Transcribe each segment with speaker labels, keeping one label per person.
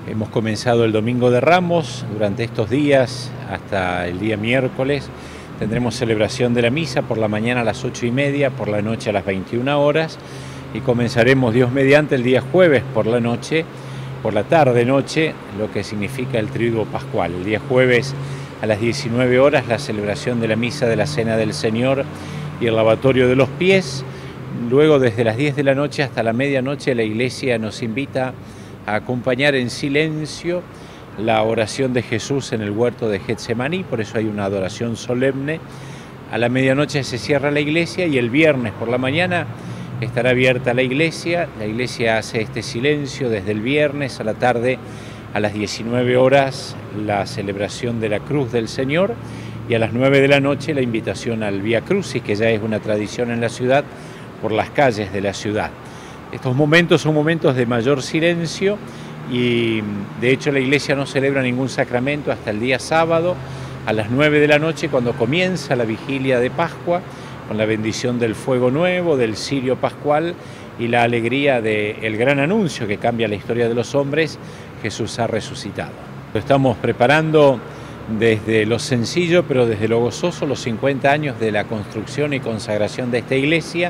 Speaker 1: Hemos comenzado el Domingo de Ramos. Durante estos días, hasta el día miércoles, tendremos celebración de la misa por la mañana a las 8:30, por la noche a las 21 horas, y comenzaremos, Dios mediante, el día jueves por la noche, por la tarde-noche, lo que significa el Triduo Pascual. El día jueves a las 19 horas, la celebración de la misa de la Cena del Señor y el lavatorio de los pies. Luego, desde las 10 de la noche hasta la medianoche, la Iglesia nos invita a acompañar en silencio la oración de Jesús en el huerto de Getsemaní, por eso hay una adoración solemne. A la medianoche se cierra la iglesia y el viernes por la mañana estará abierta la iglesia hace este silencio desde el viernes. A la tarde, a las 19 horas, la celebración de la Cruz del Señor, y a las 9 de la noche la invitación al Vía Crucis, que ya es una tradición en la ciudad, por las calles de la ciudad. Estos momentos son momentos de mayor silencio y de hecho la iglesia no celebra ningún sacramento hasta el día sábado a las 9 de la noche, cuando comienza la vigilia de Pascua con la bendición del fuego nuevo, del cirio pascual y la alegría del gran anuncio que cambia la historia de los hombres: Jesús ha resucitado. Estamos preparando desde lo sencillo pero desde lo gozoso los 50 años de la construcción y consagración de esta iglesia,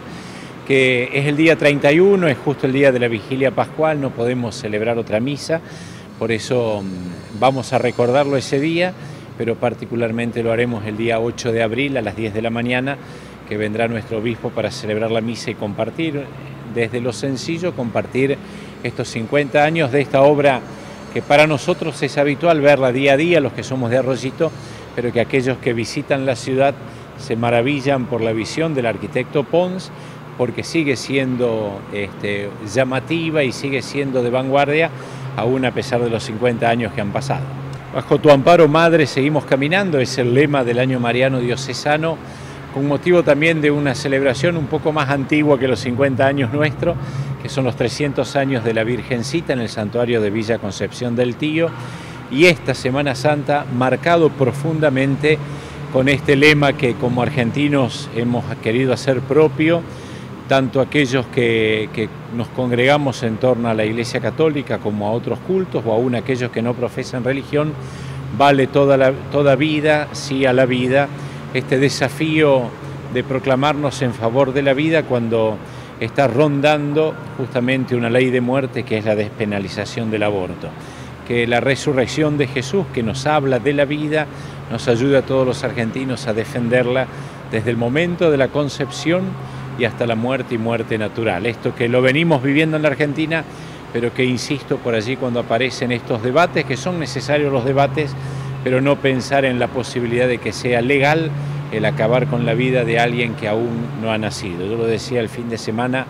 Speaker 1: que es el día 31, es justo el día de la vigilia pascual. No podemos celebrar otra misa, por eso vamos a recordarlo ese día, pero particularmente lo haremos el día 8 de abril a las 10 de la mañana, que vendrá nuestro obispo para celebrar la misa y compartir, desde lo sencillo, compartir estos 50 años de esta obra que para nosotros es habitual verla día a día, los que somos de Arroyito, pero que aquellos que visitan la ciudad se maravillan por la visión del arquitecto Pons, porque sigue siendo llamativa y sigue siendo de vanguardia, aún a pesar de los 50 años que han pasado. Bajo tu amparo, Madre, seguimos caminando, es el lema del año mariano diocesano, con motivo también de una celebración un poco más antigua que los 50 años nuestros, que son los 300 años de la Virgencita en el santuario de Villa Concepción del Tío, y esta Semana Santa marcado profundamente con este lema que como argentinos hemos querido hacer propio, tanto aquellos que nos congregamos en torno a la Iglesia Católica como a otros cultos, o aún aquellos que no profesan religión: vale toda vida, sí a la vida. Este desafío de proclamarnos en favor de la vida cuando está rondando justamente una ley de muerte, que es la despenalización del aborto. Que la resurrección de Jesús, que nos habla de la vida, nos ayude a todos los argentinos a defenderla desde el momento de la concepción y hasta la muerte y muerte natural. Esto que lo venimos viviendo en la Argentina, pero que, insisto, por allí cuando aparecen estos debates, que son necesarios los debates, pero no pensar en la posibilidad de que sea legal el acabar con la vida de alguien que aún no ha nacido. Yo lo decía el fin de semana,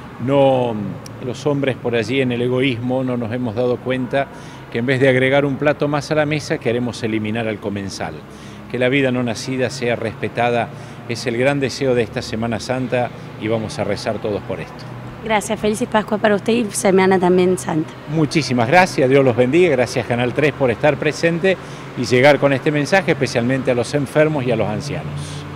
Speaker 1: los hombres por allí en el egoísmo no nos hemos dado cuenta que en vez de agregar un plato más a la mesa, queremos eliminar al comensal. Que la vida no nacida sea respetada es el gran deseo de esta Semana Santa, y vamos a rezar todos por esto.
Speaker 2: Gracias, feliz Pascua para usted y Semana también Santa.
Speaker 1: Muchísimas gracias, Dios los bendiga, gracias Canal 3 por estar presente y llegar con este mensaje especialmente a los enfermos y a los ancianos.